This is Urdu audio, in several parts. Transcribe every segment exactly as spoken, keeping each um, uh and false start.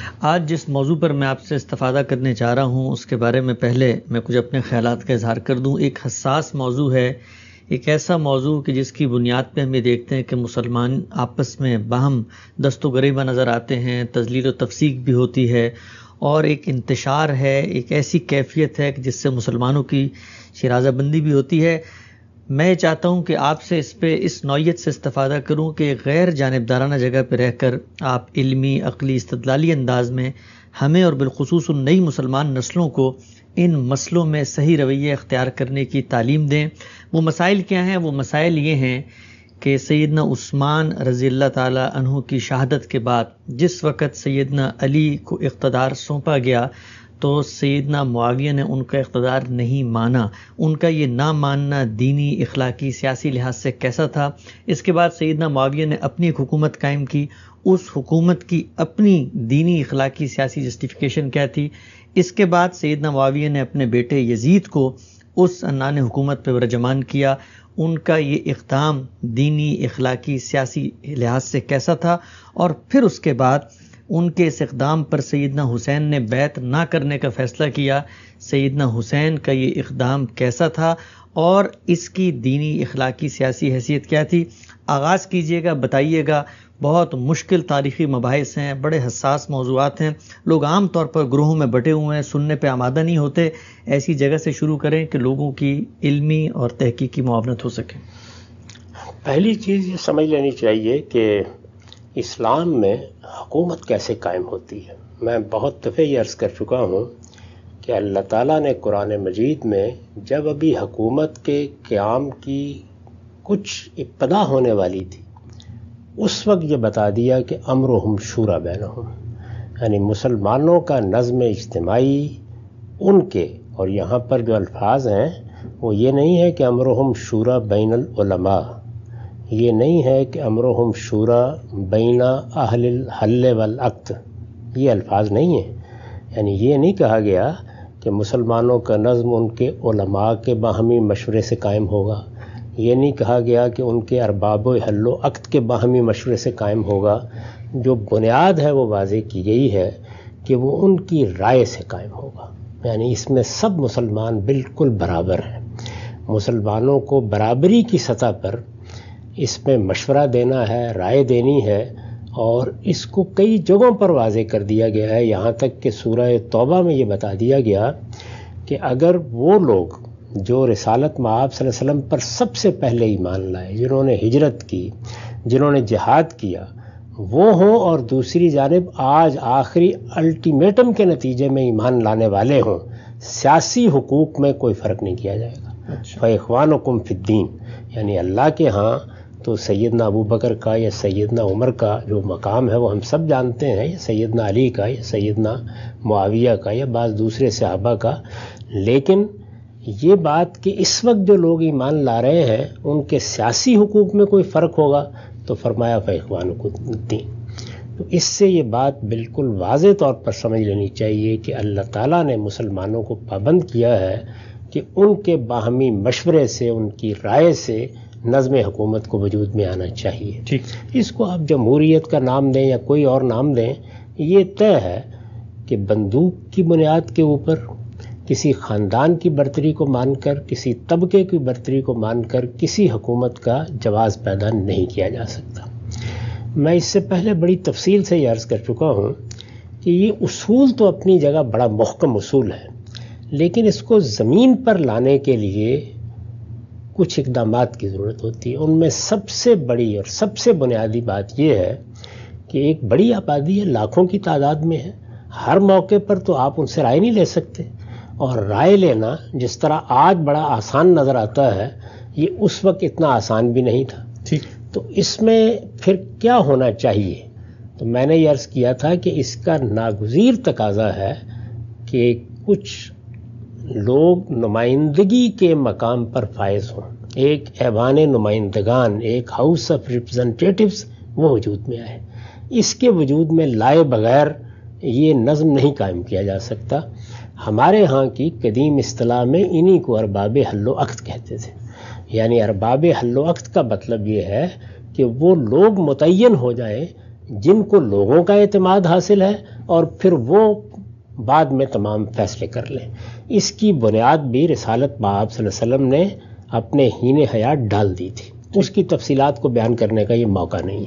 آج جس موضوع پر میں آپ سے استفادہ کرنے چاہ رہا ہوں اس کے بارے میں پہلے میں کچھ اپنے خیالات کا اظہار کر دوں۔ ایک حساس موضوع ہے، ایک ایسا موضوع کہ جس کی بنیاد پہ ہم یہ دیکھتے ہیں کہ مسلمان آپس میں باہم دست و گریباں نظر آتے ہیں، تذلیل و تفسیق بھی ہوتی ہے، اور ایک انتشار ہے، ایک ایسی کیفیت ہے کہ جس سے مسلمانوں کی شیرازہ بندی بھی ہوتی ہے۔ میں چاہتا ہوں کہ آپ سے اس پہ اس نوعیت سے استفادہ کروں کہ غیر جانبدارانہ جگہ پہ رہ کر آپ علمی، عقلی، استدلالی انداز میں ہمیں اور بالخصوص ان نئی مسلمان نسلوں کو ان مسئلوں میں صحیح رویہ اختیار کرنے کی تعلیم دیں۔ وہ مسائل کیا ہیں؟ وہ مسائل یہ ہیں کہ سیدنا عثمان رضی اللہ تعالی عنہ کی شہادت کے بعد جس وقت سیدنا علی کو اقتدار سونپا گیا تو سیدنا معاویہ نے ان کا اقتدار نہیں مانا۔ ان کا یہ نہ ماننا دینی، اخلاقی، سیاسی لحاظ سے کیسا تھا؟ اس کے بعد سیدنا معاویہ نے اپنی ایک حکومت قائم کی، اس حکومت کی اپنی دینی، اخلاقی، سیاسی جسٹیفیکیشن کیا تھی؟ اس کے بعد سیدنا معاویہ نے اپنے بیٹے یزید کو اس عنان حکومت پہ برجمان کیا۔ ان کا یہ اقدام دینی، اخلاقی، سیاسی لحاظ سے کیسا تھا؟ اور پھر اس کے بعد ان کے اس اقدام پر سیدنا حسین نے بیعت نہ کرنے کا فیصلہ کیا۔ سیدنا حسین کا یہ اقدام کیسا تھا اور اس کی دینی، اخلاقی، سیاسی حیثیت کیا تھی؟ آغاز کیجئے گا، بتائیے گا۔ بہت مشکل تاریخی مباحث ہیں، بڑے حساس موضوعات ہیں، لوگ عام طور پر گروہوں میں بٹے ہوئے ہیں، سننے پہ آمادہ نہیں ہوتے۔ ایسی جگہ سے شروع کریں کہ لوگوں کی علمی اور تحقیقی معاونت ہو سکے۔ پہلی چیز یہ سمجھ لینی چاہیے کہ اسلام میں حکومت کیسے قائم ہوتی ہے۔ میں بہت دفعہ یہ عرض کر چکا ہوں کہ اللہ تعالیٰ نے قرآن مجید میں جب ابھی حکومت کے قیام کی کچھ ابتدا ہونے والی تھی اس وقت یہ بتا دیا کہ امرہم شورا بینہم، یعنی مسلمانوں کا نظم اجتماعی ان کے، اور یہاں پر جو الفاظ ہیں وہ یہ نہیں ہے کہ امرہم شورا بین العلماء، یہ نہیں ہے کہ امرہم شورا بین اہل الحل والعقد، یہ الفاظ نہیں ہیں۔ یعنی یہ نہیں کہا گیا کہ مسلمانوں کا نظم ان کے علماء کے باہمی مشورے سے قائم ہوگا، یہ نہیں کہا گیا کہ ان کے ارباب و حل و عقد کے باہمی مشورے سے قائم ہوگا۔ جو بنیاد ہے وہ واضح کی گئی ہے کہ وہ ان کی رائے سے قائم ہوگا، یعنی اس میں سب مسلمان بالکل برابر ہیں۔ مسلمانوں کو برابری کی سطح پر اس میں مشورہ دینا ہے، رائے دینی ہے، اور اس کو کئی جگہوں پر واضح کر دیا گیا ہے، یہاں تک کہ سورہ توبہ میں یہ بتا دیا گیا کہ اگر وہ لوگ جو رسالت مآب صلی اللہ علیہ وسلم پر سب سے پہلے ایمان لائے، جنہوں نے ہجرت کی، جنہوں نے جہاد کیا، وہ ہوں، اور دوسری جانب آج آخری الٹیمیٹم کے نتیجے میں ایمان لانے والے ہوں، سیاسی حقوق میں کوئی فرق نہیں کیا جائے گا۔ فَإِخْوَانُكُمْ فِي الدِّينِ، یعنی اللہ کے ہاں تو سیدنا ابو بکر کا یا سیدنا عمر کا جو مقام ہے وہ ہم سب جانتے ہیں، یا سیدنا علی کا یا سیدنا معاویہ کا یا بعض دوسرے صحابہ کا، لیکن یہ بات کہ اس وقت جو لوگ ایمان لا رہے ہیں ان کے سیاسی حقوق میں کوئی فرق ہوگا تو فرمایا فَإِخْوَانُكُمْ فِي الدِّينِ۔ تو اس سے یہ بات بالکل واضح طور پر سمجھ لینی چاہیے کہ اللہ تعالیٰ نے مسلمانوں کو پابند کیا ہے کہ ان کے باہمی مشورے سے، ان کی رائے سے نظم حکومت کو وجود میں آنا چاہیے۔ ٹھیک، اس کو آپ جمہوریت کا نام دیں یا کوئی اور نام دیں، یہ طے ہے کہ بندوق کی بنیاد کے اوپر کسی خاندان کی برتری کو مان کر، کسی طبقے کی برتری کو مان کر کسی حکومت کا جواز پیدا نہیں کیا جا سکتا۔ میں اس سے پہلے بڑی تفصیل سے یہ عرض کر چکا ہوں کہ یہ اصول تو اپنی جگہ بڑا محکم اصول ہے، لیکن اس کو زمین پر لانے کے لیے کچھ اقدامات کی ضرورت ہوتی ہے۔ ان میں سب سے بڑی اور سب سے بنیادی بات یہ ہے کہ ایک بڑی آبادی ہے، لاکھوں کی تعداد میں ہے، ہر موقع پر تو آپ ان سے رائے نہیں لے سکتے، اور رائے لینا جس طرح آج بڑا آسان نظر آتا ہے یہ اس وقت اتنا آسان بھی نہیں تھا۔ ٹھیک، تو اس میں پھر کیا ہونا چاہیے؟ تو میں نے یہ عرض کیا تھا کہ اس کا ناگزیر تقاضا ہے کہ کچھ لوگ نمائندگی کے مقام پر فائز ہوں، ایک ایوان نمائندگان، ایک ہاؤس آف ریپرزنٹیٹیوز وہ وجود میں آئے۔ اس کے وجود میں لائے بغیر یہ نظم نہیں قائم کیا جا سکتا۔ ہمارے ہاں کی قدیم اصطلاح میں انہی کو ارباب حل و عقد کہتے تھے، یعنی ارباب حل و عقد کا مطلب یہ ہے کہ وہ لوگ متعین ہو جائیں جن کو لوگوں کا اعتماد حاصل ہے اور پھر وہ بعد میں تمام فیصلے کر لیں. اس کی بنیاد بھی رسالت باب صلی اللہ علیہ وسلم نے اپنے ہین حیات ڈال دی تھی. اس کی تفصیلات کو بیان کرنے کا یہ موقع نہیں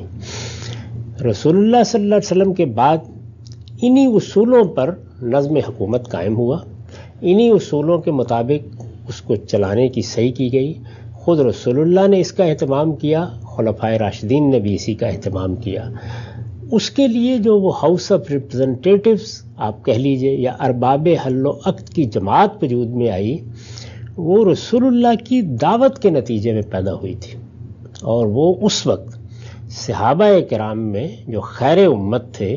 ہے. رسول اللہ صلی اللہ علیہ وسلم کے بعد انہی اصولوں پر نظم حکومت قائم ہوا، انہی اصولوں کے مطابق اس کو چلانے کی صحیح کی گئی. خود رسول اللہ نے اس کا اہتمام کیا، خلفائے راشدین نے بھی اسی کا اہتمام کیا. اس کے لیے جو وہ ہاؤس آف ریپرزنٹیٹیوز آپ کہہ لیجئے یا ارباب حل و عقد کی جماعت وجود میں آئی، وہ رسول اللہ کی دعوت کے نتیجے میں پیدا ہوئی تھی. اور وہ اس وقت صحابہ کرام میں جو خیر امت تھے،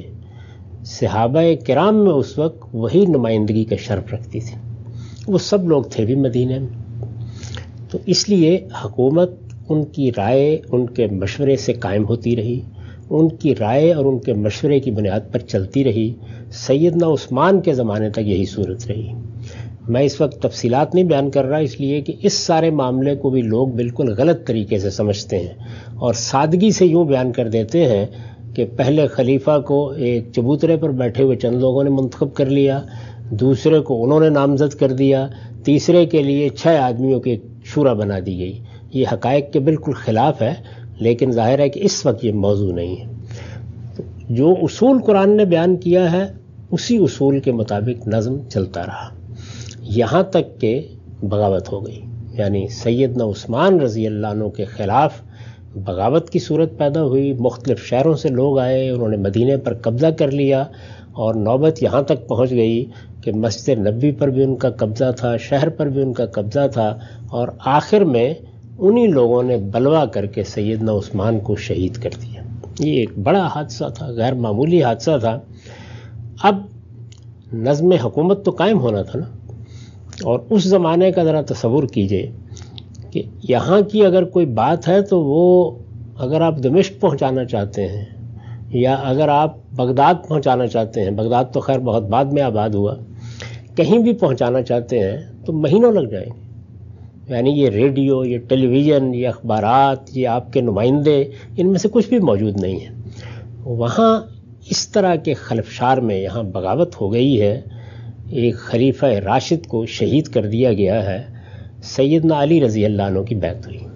صحابہ کرام میں اس وقت وہی نمائندگی کا شرف رکھتی تھی. وہ سب لوگ تھے بھی مدینہ میں. تو اس لیے حکومت ان کی رائے، ان کے مشورے سے قائم ہوتی رہی، ان کی رائے اور ان کے مشورے کی بنیاد پر چلتی رہی. سیدنا عثمان کے زمانے تک یہی صورت رہی. میں اس وقت تفصیلات نہیں بیان کر رہا، اس لیے کہ اس سارے معاملے کو بھی لوگ بالکل غلط طریقے سے سمجھتے ہیں اور سادگی سے یوں بیان کر دیتے ہیں کہ پہلے خلیفہ کو ایک چبوترے پر بیٹھے ہوئے چند لوگوں نے منتخب کر لیا، دوسرے کو انہوں نے نامزد کر دیا، تیسرے کے لیے چھ آدمیوں کی شورا بنا دی گئی. یہ حقائق کے بالکل خلاف ہے، لیکن ظاہر ہے کہ اس وقت یہ موضوع نہیں ہے. جو اصول قرآن نے بیان کیا ہے اسی اصول کے مطابق نظم چلتا رہا، یہاں تک کہ بغاوت ہو گئی. یعنی سیدنا عثمان رضی اللہ عنہ کے خلاف بغاوت کی صورت پیدا ہوئی. مختلف شہروں سے لوگ آئے، انہوں نے مدینے پر قبضہ کر لیا اور نوبت یہاں تک پہنچ گئی کہ مسجد نبوی پر بھی ان کا قبضہ تھا، شہر پر بھی ان کا قبضہ تھا، اور آخر میں انہی لوگوں نے بلوا کر کے سیدنا عثمان کو شہید کر دیا. یہ ایک بڑا حادثہ تھا، غیر معمولی حادثہ تھا. اب نظم حکومت تو قائم ہونا تھا نا، اور اس زمانے کا ذرا تصور کیجئے کہ یہاں کی اگر کوئی بات ہے تو وہ اگر آپ دمشق پہنچانا چاہتے ہیں یا اگر آپ بغداد پہنچانا چاہتے ہیں، بغداد تو خیر بہت بعد میں آباد ہوا، کہیں بھی پہنچانا چاہتے ہیں تو مہینوں لگ جائیں گے. یعنی یہ ریڈیو، یہ ٹیلی ویژن، یہ اخبارات، یہ آپ کے نمائندے، ان میں سے کچھ بھی موجود نہیں ہے. وہاں اس طرح کے خلفشار میں یہاں بغاوت ہو گئی ہے، ایک خلیفہ راشد کو شہید کر دیا گیا ہے، سیدنا علی رضی اللہ عنہ کی بیعت ہوئی.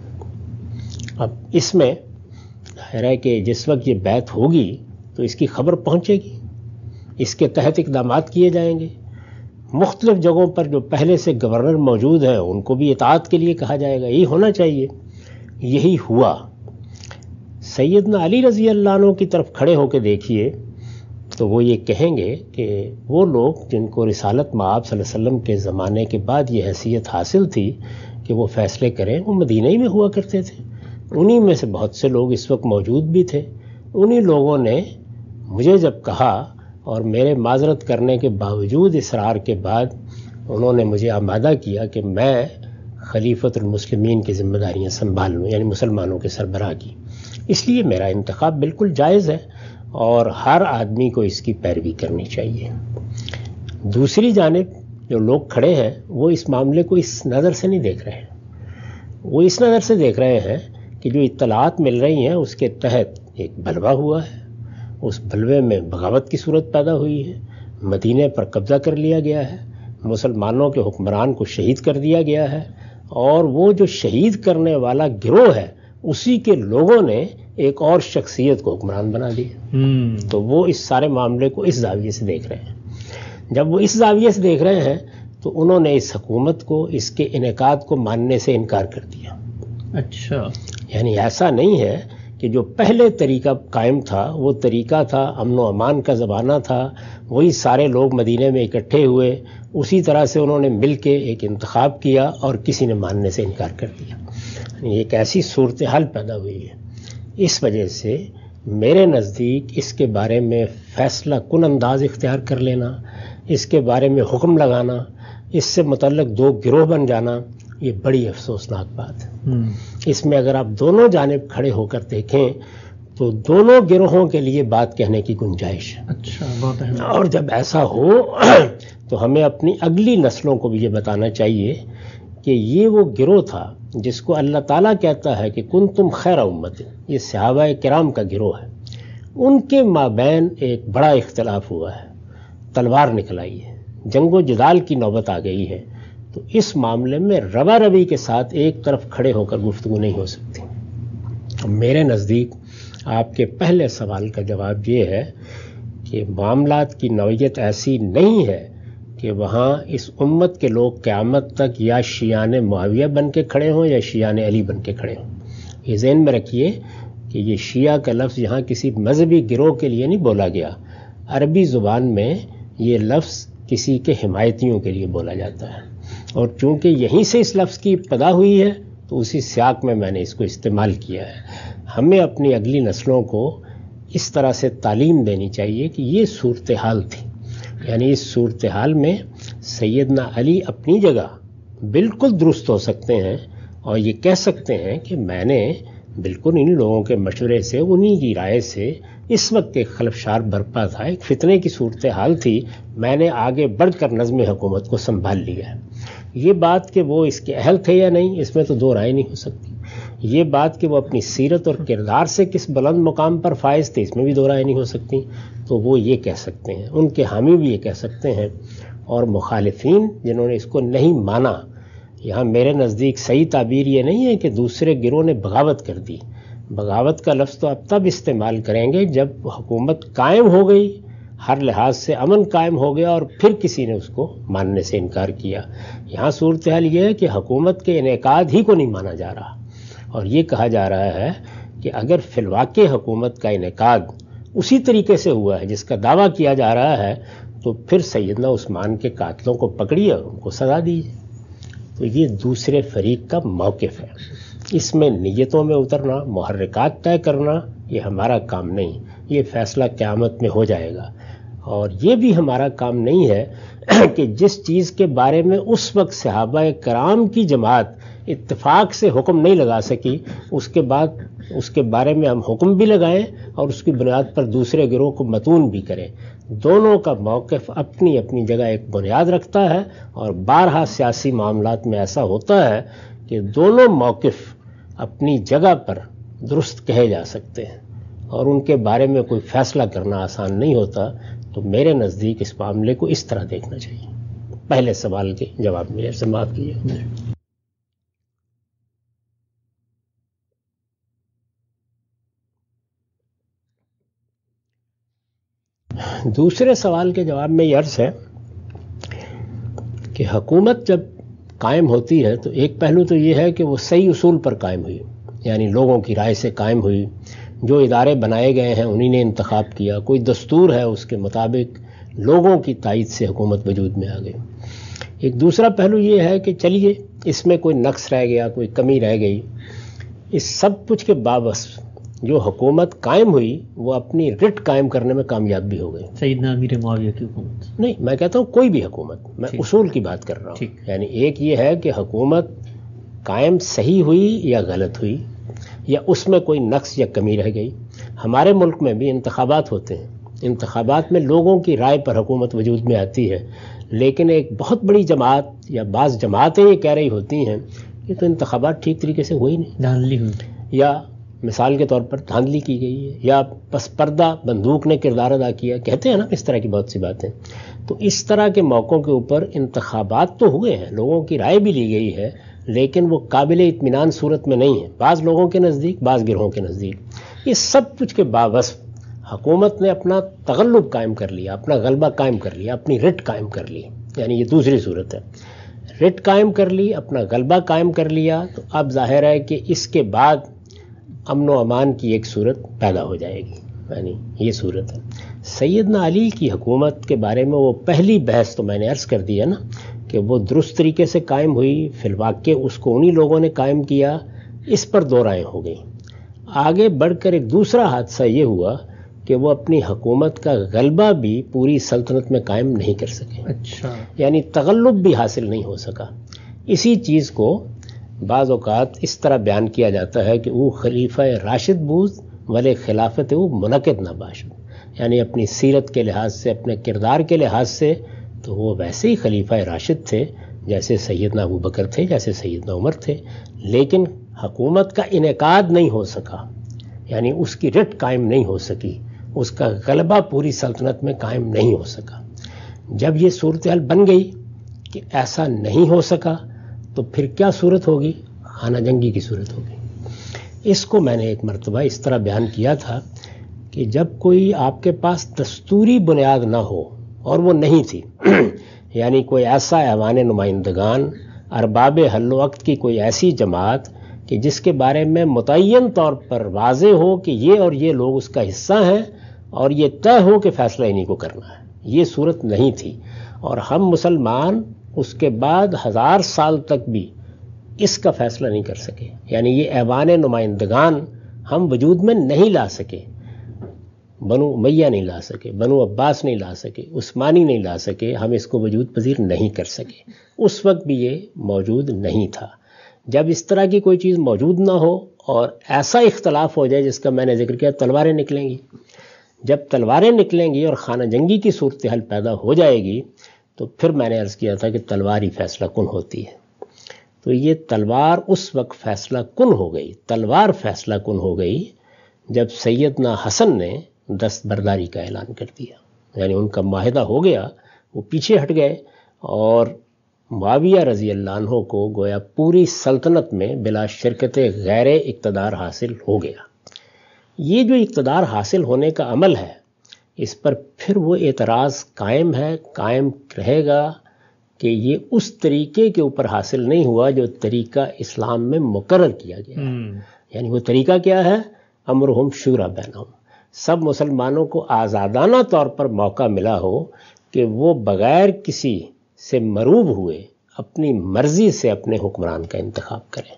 اب اس میں ظاہر ہے کہ جس وقت یہ بیعت ہوگی تو اس کی خبر پہنچے گی، اس کے تحت اقدامات کیے جائیں گے. مختلف جگہوں پر جو پہلے سے گورنر موجود ہیں ان کو بھی اطاعت کے لیے کہا جائے گا. یہی ہونا چاہیے، یہی ہوا. سیدنا علی رضی اللہ عنہ کی طرف کھڑے ہو کے دیکھیے تو وہ یہ کہیں گے کہ وہ لوگ جن کو رسالت مآب صلی اللہ علیہ وسلم کے زمانے کے بعد یہ حیثیت حاصل تھی کہ وہ فیصلے کریں، وہ مدینہ ہی میں ہوا کرتے تھے. انہی میں سے بہت سے لوگ اس وقت موجود بھی تھے. انہی لوگوں نے مجھے جب کہا اور میرے معذرت کرنے کے باوجود اصرار کے بعد انہوں نے مجھے آمادہ کیا کہ میں خلیفۃ المسلمین کی ذمہ داریاں سنبھال لوں، یعنی مسلمانوں کے سربراہ کی. اس لیے میرا انتخاب بالکل جائز ہے اور ہر آدمی کو اس کی پیروی کرنی چاہیے. دوسری جانب جو لوگ کھڑے ہیں وہ اس معاملے کو اس نظر سے نہیں دیکھ رہے ہیں. وہ اس نظر سے دیکھ رہے ہیں کہ جو اطلاعات مل رہی ہیں اس کے تحت ایک بلوا ہوا ہے، اس بلوے میں بغاوت کی صورت پیدا ہوئی ہے، مدینے پر قبضہ کر لیا گیا ہے، مسلمانوں کے حکمران کو شہید کر دیا گیا ہے، اور وہ جو شہید کرنے والا گروہ ہے اسی کے لوگوں نے ایک اور شخصیت کو حکمران بنا دیا. تو وہ اس سارے معاملے کو اس زاویے سے دیکھ رہے ہیں. جب وہ اس زاویے سے دیکھ رہے ہیں تو انہوں نے اس حکومت کو، اس کے انعقاد کو ماننے سے انکار کر دیا. اچھا، یعنی ایسا نہیں ہے کہ جو پہلے طریقہ قائم تھا وہ طریقہ تھا، امن و امان کا زمانہ تھا، وہی سارے لوگ مدینے میں اکٹھے ہوئے، اسی طرح سے انہوں نے مل کے ایک انتخاب کیا اور کسی نے ماننے سے انکار کر دیا. یعنی ایک ایسی صورتحال پیدا ہوئی ہے. اس وجہ سے میرے نزدیک اس کے بارے میں فیصلہ کن انداز اختیار کر لینا، اس کے بارے میں حکم لگانا، اس سے متعلق دو گروہ بن جانا، یہ بڑی افسوسناک بات ہے. اس میں اگر آپ دونوں جانب کھڑے ہو کر دیکھیں تو دونوں گروہوں کے لیے بات کہنے کی گنجائش ہے. اچھا، بہت اہم. اور جب ایسا ہو تو ہمیں اپنی اگلی نسلوں کو بھی یہ بتانا چاہیے کہ یہ وہ گروہ تھا جس کو اللہ تعالیٰ کہتا ہے کہ کن تم خیر امت، یہ صحابہ کرام کا گروہ ہے. ان کے مابین ایک بڑا اختلاف ہوا ہے، تلوار نکل آئی ہے، جنگ و جدال کی نوبت آ گئی ہے، تو اس معاملے میں روا روی کے ساتھ ایک طرف کھڑے ہو کر گفتگو نہیں ہو سکتی۔ میرے نزدیک آپ کے پہلے سوال کا جواب یہ ہے کہ معاملات کی نوعیت ایسی نہیں ہے کہ وہاں اس امت کے لوگ قیامت تک یا شیعان معاویہ بن کے کھڑے ہوں یا شیعان علی بن کے کھڑے ہوں۔ یہ ذہن میں رکھیے کہ یہ شیعہ کا لفظ یہاں کسی مذہبی گروہ کے لیے نہیں بولا گیا، عربی زبان میں یہ لفظ کسی کے حمایتیوں کے لیے بولا جاتا ہے، اور چونکہ یہیں سے اس لفظ کی ابتدا ہوئی ہے تو اسی سیاق میں میں نے اس کو استعمال کیا ہے۔ ہمیں اپنی اگلی نسلوں کو اس طرح سے تعلیم دینی چاہیے کہ یہ صورتحال تھی، یعنی اس صورتحال میں سیدنا علی اپنی جگہ بالکل درست ہو سکتے ہیں اور یہ کہہ سکتے ہیں کہ میں نے بالکل ان لوگوں کے مشورے سے، انہی کی رائے سے، اس وقت ایک خلفشار برپا تھا، ایک فتنے کی صورتحال تھی، میں نے آگے بڑھ کر نظم حکومت کو سنبھال لیا ہے۔ یہ بات کہ وہ اس کے اہل تھے یا نہیں، اس میں تو دو رائے نہیں ہو سکتی۔ یہ بات کہ وہ اپنی سیرت اور کردار سے کس بلند مقام پر فائز تھے، اس میں بھی دو رائے نہیں ہو سکتی۔ تو وہ یہ کہہ سکتے ہیں، ان کے حامی بھی یہ کہہ سکتے ہیں، اور مخالفین جنہوں نے اس کو نہیں مانا، یہاں میرے نزدیک صحیح تعبیر یہ نہیں ہے کہ دوسرے گروہ نے بغاوت کر دی۔ بغاوت کا لفظ تو اب تب استعمال کریں گے جب حکومت قائم ہو گئی، ہر لحاظ سے امن قائم ہو گیا، اور پھر کسی نے اس کو ماننے سے انکار کیا۔ یہاں صورتحال یہ ہے کہ حکومت کے انعقاد ہی کو نہیں مانا جا رہا، اور یہ کہا جا رہا ہے کہ اگر فی الواقع حکومت کا انعقاد اسی طریقے سے ہوا ہے جس کا دعویٰ کیا جا رہا ہے، تو پھر سیدنا عثمان کے قاتلوں کو پکڑیے اور ان کو سزا دیجیے۔ تو یہ دوسرے فریق کا موقف ہے، اس میں نیتوں میں اترنا، محرکات طے کرنا، یہ ہمارا کام نہیں، یہ فیصلہ قیامت میں ہو جائے گا۔ اور یہ بھی ہمارا کام نہیں ہے کہ جس چیز کے بارے میں اس وقت صحابہ کرام کی جماعت اتفاق سے حکم نہیں لگا سکی، اس کے بعد اس کے بارے میں ہم حکم بھی لگائیں اور اس کی بنیاد پر دوسرے گروہ کو متون بھی کریں۔ دونوں کا موقف اپنی اپنی جگہ ایک بنیاد رکھتا ہے، اور بارہا سیاسی معاملات میں ایسا ہوتا ہے کہ دونوں موقف اپنی جگہ پر درست کہے جا سکتے ہیں، اور ان کے بارے میں کوئی فیصلہ کرنا آسان نہیں ہوتا۔ تو میرے نزدیک اس معاملے کو اس طرح دیکھنا چاہیے۔ پہلے سوال کے جواب میں سے معاف کیجیے۔ دوسرے سوال کے جواب میں یہ عرض ہے کہ حکومت جب قائم ہوتی ہے تو ایک پہلو تو یہ ہے کہ وہ صحیح اصول پر قائم ہوئی، یعنی لوگوں کی رائے سے قائم ہوئی، جو ادارے بنائے گئے ہیں انہی نے انتخاب کیا، کوئی دستور ہے اس کے مطابق لوگوں کی تائید سے حکومت وجود میں آ گئی۔ ایک دوسرا پہلو یہ ہے کہ چلیے اس میں کوئی نقص رہ گیا، کوئی کمی رہ گئی، اس سب کچھ کے باوجود جو حکومت قائم ہوئی وہ اپنی رٹ قائم کرنے میں کامیاب بھی ہو گئی۔ سیدنا امیر معاویہ کی حکومت نہیں، میں کہتا ہوں کوئی بھی حکومت، میں اصول کی بات کر رہا ہوں۔ یعنی ایک یہ ہے کہ حکومت قائم صحیح ہوئی یا غلط ہوئی، یا اس میں کوئی نقص یا کمی رہ گئی۔ ہمارے ملک میں بھی انتخابات ہوتے ہیں، انتخابات میں لوگوں کی رائے پر حکومت وجود میں آتی ہے، لیکن ایک بہت بڑی جماعت یا بعض جماعتیں یہ کہہ رہی ہوتی ہیں کہ تو انتخابات ٹھیک طریقے سے ہوئی نہیں، دھاندلی ہوئی، یا مثال کے طور پر دھاندلی کی گئی ہے، یا پس پردہ بندوق نے کردار ادا کیا، کہتے ہیں نا اس طرح کی بہت سی باتیں۔ تو اس طرح کے موقعوں کے اوپر انتخابات تو ہوئے ہیں، لوگوں کی رائے بھی لی گئی ہے، لیکن وہ قابل اطمینان صورت میں نہیں ہے، بعض لوگوں کے نزدیک، بعض گروہوں کے نزدیک۔ اس سب کچھ کے باوجود حکومت نے اپنا تغلب قائم کر لیا، اپنا غلبہ قائم کر لیا، اپنی رٹ قائم کر لی، یعنی یہ دوسری صورت ہے، رٹ قائم کر لی، اپنا غلبہ قائم کر لیا۔ تو اب ظاہر ہے کہ اس کے بعد امن و امان کی ایک صورت پیدا ہو جائے گی، یعنی یہ صورت ہے۔ سیدنا علی کی حکومت کے بارے میں وہ پہلی بحث تو میں نے عرض کر دی ہے نا کہ وہ درست طریقے سے قائم ہوئی، فی الواقع اس کو انہی لوگوں نے قائم کیا، اس پر دو رائیں ہو گئیں۔ آگے بڑھ کر ایک دوسرا حادثہ یہ ہوا کہ وہ اپنی حکومت کا غلبہ بھی پوری سلطنت میں قائم نہیں کر سکے، اچھا، یعنی تغلب بھی حاصل نہیں ہو سکا۔ اسی چیز کو بعض اوقات اس طرح بیان کیا جاتا ہے کہ وہ خلیفہ راشد بود ولے خلافت وہ منعقد نہ باشد، یعنی اپنی سیرت کے لحاظ سے، اپنے کردار کے لحاظ سے تو وہ ویسے ہی خلیفہ راشد تھے جیسے سیدنا ابو بکر تھے، جیسے سیدنا عمر تھے، لیکن حکومت کا انعقاد نہیں ہو سکا، یعنی اس کی رٹ قائم نہیں ہو سکی، اس کا غلبہ پوری سلطنت میں قائم نہیں ہو سکا۔ جب یہ صورتحال بن گئی کہ ایسا نہیں ہو سکا تو پھر کیا صورت ہوگی؟ خانہ جنگی کی صورت ہوگی۔ اس کو میں نے ایک مرتبہ اس طرح بیان کیا تھا کہ جب کوئی آپ کے پاس دستوری بنیاد نہ ہو، اور وہ نہیں تھی، یعنی کوئی ایسا ایوان نمائندگان، ارباب حل و عقد کی کوئی ایسی جماعت کہ جس کے بارے میں متعین طور پر واضح ہو کہ یہ اور یہ لوگ اس کا حصہ ہیں اور یہ طے ہو کہ فیصلہ انہی کو کرنا ہے، یہ صورت نہیں تھی۔ اور ہم مسلمان اس کے بعد ہزار سال تک بھی اس کا فیصلہ نہیں کر سکے، یعنی یہ ایوان نمائندگان ہم وجود میں نہیں لا سکے، بنو امیہ نہیں لا سکے، بنو عباس نہیں لا سکے، عثمانی نہیں لا سکے، ہم اس کو وجود پذیر نہیں کر سکے۔ اس وقت بھی یہ موجود نہیں تھا۔ جب اس طرح کی کوئی چیز موجود نہ ہو اور ایسا اختلاف ہو جائے جس کا میں نے ذکر کیا، تلواریں نکلیں گی۔ جب تلواریں نکلیں گی اور خانہ جنگی کی صورتحال پیدا ہو جائے گی تو پھر میں نے عرض کیا تھا کہ تلوار ہی فیصلہ کن ہوتی ہے۔ تو یہ تلوار اس وقت فیصلہ کن ہو گئی، تلوار فیصلہ کن ہو گئی جب سیدنا حسن نے دستبرداری کا اعلان کر دیا، یعنی ان کا معاہدہ ہو گیا، وہ پیچھے ہٹ گئے اور معاویہ رضی اللہ عنہ کو گویا پوری سلطنت میں بلا شرکت غیر اقتدار حاصل ہو گیا۔ یہ جو اقتدار حاصل ہونے کا عمل ہے، اس پر پھر وہ اعتراض قائم ہے، قائم رہے گا کہ یہ اس طریقے کے اوپر حاصل نہیں ہوا جو طریقہ اسلام میں مقرر کیا گیا ہے۔ یعنی وہ طریقہ کیا ہے؟ امرہم شورا بینہم، سب مسلمانوں کو آزادانہ طور پر موقع ملا ہو کہ وہ بغیر کسی سے مروب ہوئے اپنی مرضی سے اپنے حکمران کا انتخاب کریں۔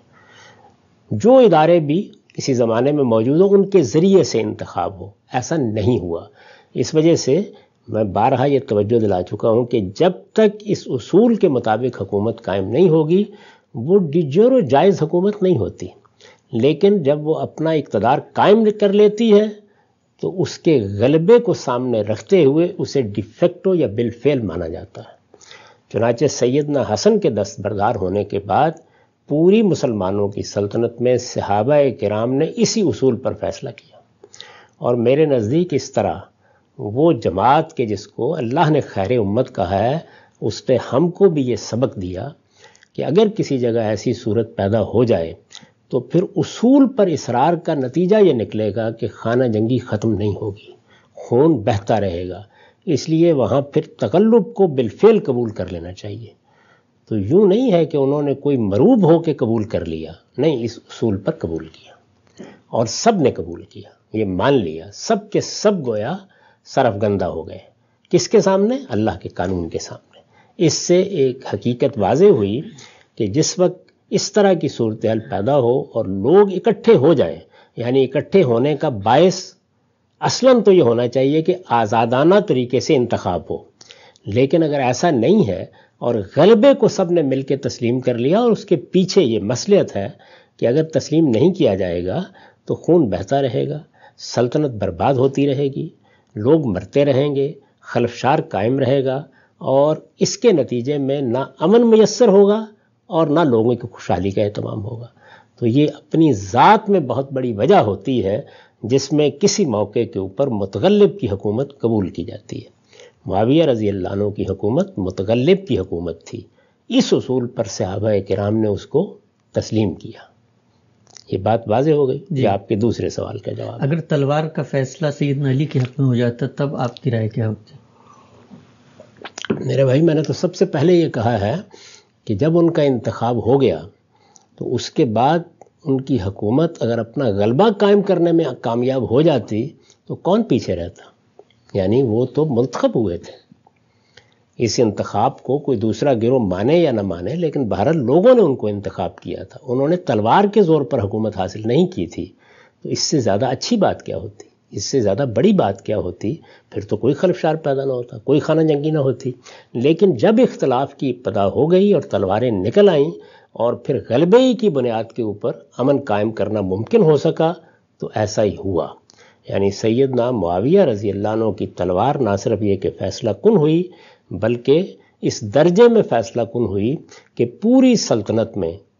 جو ادارے بھی کسی زمانے میں موجود ہوں ان کے ذریعے سے انتخاب ہو، ایسا نہیں ہوا۔ اس وجہ سے میں بارہا یہ توجہ دلا چکا ہوں کہ جب تک اس اصول کے مطابق حکومت قائم نہیں ہوگی وہ ڈی جیور جائز حکومت نہیں ہوتی، لیکن جب وہ اپنا اقتدار قائم کر لیتی ہے تو اس کے غلبے کو سامنے رکھتے ہوئے اسے ڈی فیکٹو یا بالفعل مانا جاتا ہے۔ چنانچہ سیدنا حسن کے دستبردار ہونے کے بعد پوری مسلمانوں کی سلطنت میں صحابہ کرام نے اسی اصول پر فیصلہ کیا، اور میرے نزدیک اس طرح وہ جماعت کے جس کو اللہ نے خیر امت کہا ہے، اس نے ہم کو بھی یہ سبق دیا کہ اگر کسی جگہ ایسی صورت پیدا ہو جائے تو پھر اصول پر اصرار کا نتیجہ یہ نکلے گا کہ خانہ جنگی ختم نہیں ہوگی، خون بہتا رہے گا، اس لیے وہاں پھر تغلب کو بالفعل قبول کر لینا چاہیے۔ تو یوں نہیں ہے کہ انہوں نے کوئی مروب ہو کے قبول کر لیا، نہیں، اس اصول پر قبول کیا اور سب نے قبول کیا، یہ مان لیا، سب کے سب گویا سرفگندہ ہو گئے۔ کس کے سامنے؟ اللہ کے قانون کے سامنے۔ اس سے ایک حقیقت واضح ہوئی کہ جس وقت اس طرح کی صورتحال پیدا ہو اور لوگ اکٹھے ہو جائیں، یعنی اکٹھے ہونے کا باعث اصلاً تو یہ ہونا چاہیے کہ آزادانہ طریقے سے انتخاب ہو، لیکن اگر ایسا نہیں ہے اور غلبے کو سب نے مل کے تسلیم کر لیا اور اس کے پیچھے یہ مصلحت ہے کہ اگر تسلیم نہیں کیا جائے گا تو خون بہتا رہے گا، سلطنت برباد ہوتی رہے گی، لوگ مرتے رہیں گے، خلفشار قائم رہے گا، اور اس کے نتیجے میں نہ امن میسر ہوگا اور نہ لوگوں کی خوشحالی کا اہتمام ہوگا۔ تو یہ اپنی ذات میں بہت بڑی وجہ ہوتی ہے جس میں کسی موقع کے اوپر متغلب کی حکومت قبول کی جاتی ہے۔ معاویہ رضی اللہ عنہ کی حکومت متغلب کی حکومت تھی، اس اصول پر صحابہ کرام نے اس کو تسلیم کیا۔ یہ بات واضح ہو گئی جی۔ آپ کے دوسرے سوال کا جواب، اگر تلوار کا فیصلہ سیدنا علی کے حق میں ہو جاتا تب آپ کی رائے کیا ہوتی؟ میرے بھائی، میں نے تو سب سے پہلے یہ کہا ہے کہ جب ان کا انتخاب ہو گیا تو اس کے بعد ان کی حکومت اگر اپنا غلبہ قائم کرنے میں کامیاب ہو جاتی تو کون پیچھے رہتا؟ یعنی وہ تو منتخب ہوئے تھے، اس انتخاب کو کوئی دوسرا گروہ مانے یا نہ مانے، لیکن بہرحال لوگوں نے ان کو انتخاب کیا تھا، انہوں نے تلوار کے زور پر حکومت حاصل نہیں کی تھی۔ تو اس سے زیادہ اچھی بات کیا ہوتی، اس سے زیادہ بڑی بات کیا ہوتی؟ پھر تو کوئی خلفشار پیدا نہ ہوتا، کوئی خانہ جنگی نہ ہوتی۔ لیکن جب اختلاف کی ابتدا ہو گئی اور تلواریں نکل آئیں اور پھر غلبے کی بنیاد کے اوپر امن قائم کرنا ممکن ہو سکا تو ایسا ہی ہوا۔ یعنی سیدنا معاویہ رضی اللہ عنہ کی تلوار نہ صرف یہ کہ فیصلہ کن ہوئی بلکہ اس درجے میں فیصلہ کن ہوئی کہ پوری سلطنت میں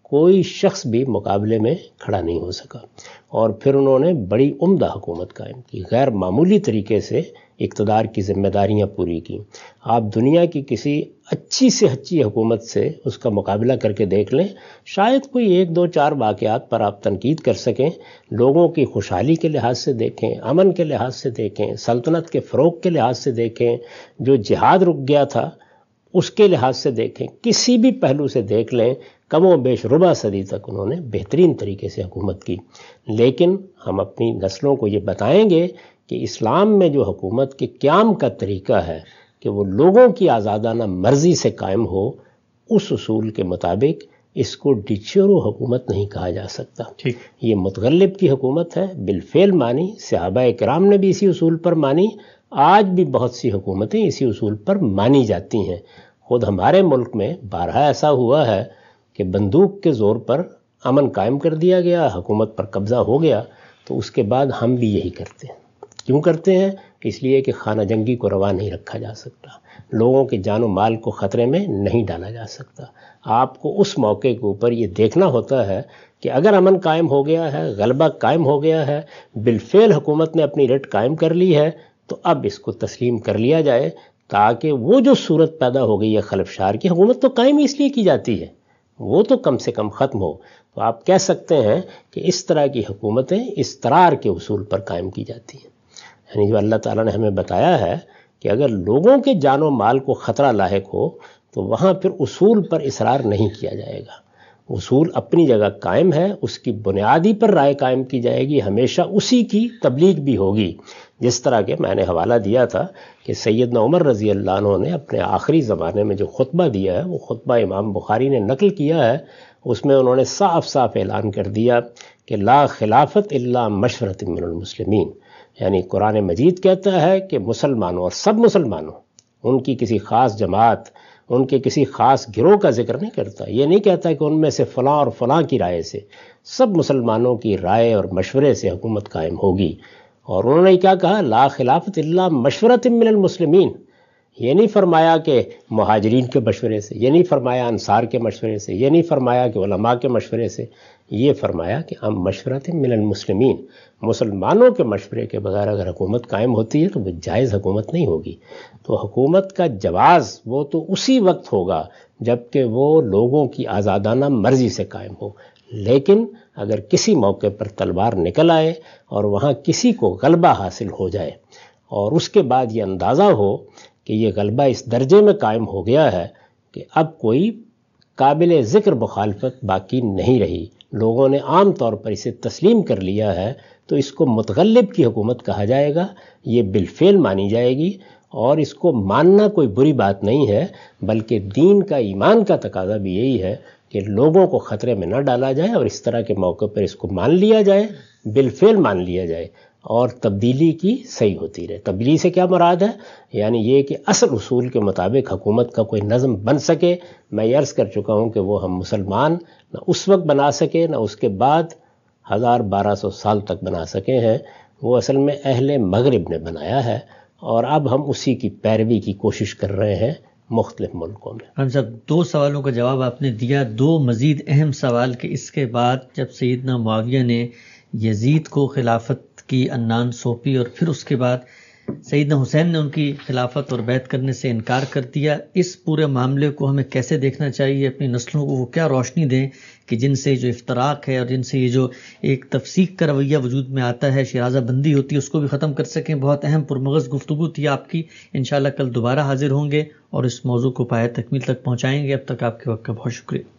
کوئی شخص بھی مقابلے میں کھڑا نہیں ہو سکا، اور پھر انہوں نے بڑی عمدہ حکومت قائم کی، غیر معمولی طریقے سے اقتدار کی ذمہ داریاں پوری کی۔ آپ دنیا کی کسی اچھی سے اچھی حکومت سے اس کا مقابلہ کر کے دیکھ لیں، شاید کوئی ایک دو چار واقعات پر آپ تنقید کر سکیں، لوگوں کی خوشحالی کے لحاظ سے دیکھیں، امن کے لحاظ سے دیکھیں، سلطنت کے فروغ کے لحاظ سے دیکھیں، جو جہاد رک گیا تھا اس کے لحاظ سے دیکھیں، کسی بھی پہلو سے دیکھ لیں، کم و بیش ربع صدی تک انہوں نے بہترین طریقے سے حکومت کی۔ لیکن ہم اپنی نسلوں کو یہ بتائیں گے کہ اسلام میں جو حکومت کے قیام کا طریقہ ہے کہ وہ لوگوں کی آزادانہ مرضی سے قائم ہو، اس اصول کے مطابق اس کو ڈکشنری حکومت نہیں کہا جا سکتا۔ یہ متغلب کی حکومت ہے، بالفعل مانی، صحابہ کرام نے بھی اسی اصول پر مانی، آج بھی بہت سی حکومتیں اسی اصول پر مانی جاتی ہیں۔ خود ہمارے ملک میں بارہا ایسا ہوا ہے کہ بندوق کے زور پر امن قائم کر دیا گیا، حکومت پر قبضہ ہو گیا، تو اس کے بعد ہم بھی یہی کرتے ہیں۔ کیوں کرتے ہیں؟ اس لیے کہ خانہ جنگی کو روا نہیں رکھا جا سکتا، لوگوں کے جان و مال کو خطرے میں نہیں ڈالا جا سکتا۔ آپ کو اس موقع کے اوپر یہ دیکھنا ہوتا ہے کہ اگر امن قائم ہو گیا ہے، غلبہ قائم ہو گیا ہے، بالفعل حکومت نے اپنی رٹ قائم کر لی ہے، تو اب اس کو تسلیم کر لیا جائے، تاکہ وہ جو صورت پیدا ہو گئی ہے خلفشار کی، حکومت تو قائم اس لیے کی جاتی ہے، وہ تو کم سے کم ختم ہو۔ تو آپ کہہ سکتے ہیں کہ اس طرح کی حکومتیں استقرار کے اصول پر قائم کی جاتی ہیں، یعنی جو اللہ تعالیٰ نے ہمیں بتایا ہے کہ اگر لوگوں کے جان و مال کو خطرہ لاحق ہو تو وہاں پھر اصول پر اصرار نہیں کیا جائے گا، اصول اپنی جگہ قائم ہے، اس کی بنیادی پر رائے قائم کی جائے گی، ہمیشہ اسی کی تبلیغ بھی ہوگی۔ جس طرح کہ میں نے حوالہ دیا تھا کہ سیدنا عمر رضی اللہ عنہ نے اپنے آخری زمانے میں جو خطبہ دیا ہے، وہ خطبہ امام بخاری نے نقل کیا ہے، اس میں انہوں نے صاف صاف اعلان کر دیا کہ لا خلافت الا مشورۃ من المسلمین، یعنی قرآن مجید کہتا ہے کہ مسلمانوں، اور سب مسلمانوں، ان کی کسی خاص جماعت، ان کے کسی خاص گروہ کا ذکر نہیں کرتا، یہ نہیں کہتا کہ ان میں سے فلاں اور فلاں کی رائے سے، سب مسلمانوں کی رائے اور مشورے سے حکومت قائم ہوگی۔ اور انہوں نے کیا کہا؟ لا خلافت الا مشورۃ من المسلمین، یہ نہیں فرمایا کہ مہاجرین کے مشورے سے، یہ نہیں فرمایا انصار کے مشورے سے، یہ نہیں فرمایا کہ علماء کے مشورے سے، یہ فرمایا کہ ام مشورۃ من المسلمین، مسلمانوں کے مشورے کے بغیر اگر حکومت قائم ہوتی ہے تو وہ جائز حکومت نہیں ہوگی۔ تو حکومت کا جواز وہ تو اسی وقت ہوگا جب کہ وہ لوگوں کی آزادانہ مرضی سے قائم ہو، لیکن اگر کسی موقع پر تلوار نکل آئے اور وہاں کسی کو غلبہ حاصل ہو جائے اور اس کے بعد یہ اندازہ ہو کہ یہ غلبہ اس درجے میں قائم ہو گیا ہے کہ اب کوئی قابل ذکر مخالفت باقی نہیں رہی، لوگوں نے عام طور پر اسے تسلیم کر لیا ہے، تو اس کو متغلب کی حکومت کہا جائے گا، یہ بالفعل مانی جائے گی، اور اس کو ماننا کوئی بری بات نہیں ہے، بلکہ دین کا، ایمان کا تقاضا بھی یہی ہے کہ لوگوں کو خطرے میں نہ ڈالا جائے، اور اس طرح کے موقع پر اس کو مان لیا جائے، بالفعل مان لیا جائے، اور تبدیلی کی صحیح ہوتی رہے۔ تبدیلی سے کیا مراد ہے؟ یعنی یہ کہ اصل اصول کے مطابق حکومت کا کوئی نظم بن سکے۔ میں یہ عرض کر چکا ہوں کہ وہ ہم مسلمان نہ اس وقت بنا سکے، نہ اس کے بعد ہزار بارہ سو سال تک بنا سکے ہیں، وہ اصل میں اہل مغرب نے بنایا ہے، اور اب ہم اسی کی پیروی کی کوشش کر رہے ہیں مختلف ملکوں میں۔ ہم صاحب دو سوالوں کا جواب آپ نے دیا، دو مزید اہم سوال کہ اس کے بعد جب سیدنا معاویہ نے یزید کو خلافت کی عنان سونپی اور پھر اس کے بعد سیدنا حسین نے ان کی خلافت اور بیعت کرنے سے انکار کر دیا، اس پورے معاملے کو ہمیں کیسے دیکھنا چاہیے؟ اپنی نسلوں کو وہ کیا روشنی دیں کہ جن سے جو افتراق ہے اور جن سے یہ جو ایک تفسیق کا رویہ وجود میں آتا ہے، شیرازہ بندی ہوتی ہے، اس کو بھی ختم کر سکیں؟ بہت اہم پرمغز گفتگو تھی آپ کی، انشاءاللہ کل دوبارہ حاضر ہوں گے اور اس موضوع کو پایہ تکمیل تک پہنچائیں گے۔ اب تک آپ کے وقت کا بہت شکریہ۔